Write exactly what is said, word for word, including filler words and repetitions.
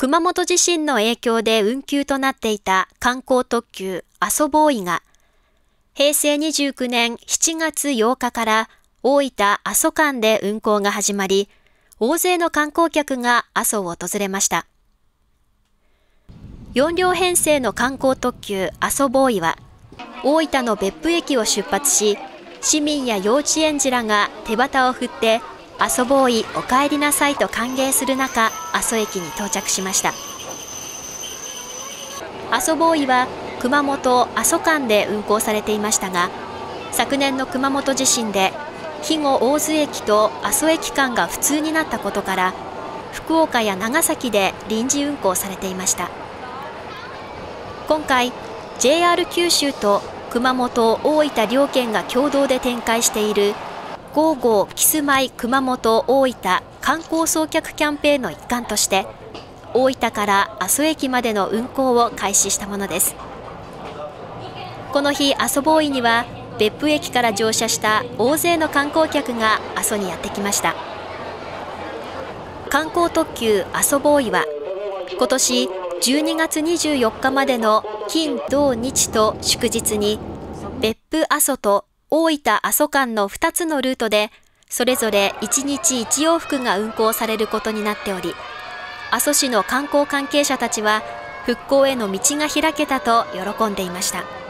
熊本地震の影響で運休となっていた観光特急阿蘇ボーイが、へいせいにじゅうきゅうねんしちがつようかから大分阿蘇間で運行が始まり、大勢の観光客が阿蘇を訪れました。よんりょうへんせいの観光特急阿蘇ボーイは、大分の別府駅を出発し、市民や幼稚園児らが手旗を振って、阿蘇ボーイお帰りなさいと歓迎する中、阿蘇駅に到着しました。阿蘇ボーイは熊本・阿蘇間で運行されていましたが、昨年の熊本地震で肥後大津駅と阿蘇駅間が不通になったことから、福岡や長崎で臨時運行されていました。今回 ジェイアール 九州と熊本・大分両県が共同で展開しているゴーゴーキスマイ熊本大分観光送客キャンペーンの一環として、大分から阿蘇駅までの運行を開始したものです。この日、阿蘇ボーイには別府駅から乗車した大勢の観光客が阿蘇にやってきました。観光特急阿蘇ボーイは今年じゅうにがつにじゅうよっかまでの金土日と祝日に別府阿蘇と大分阿蘇間のふたつのルートでそれぞれいちにちいちようふくが運行されることになっており、阿蘇市の観光関係者たちは復興への道が開けたと喜んでいました。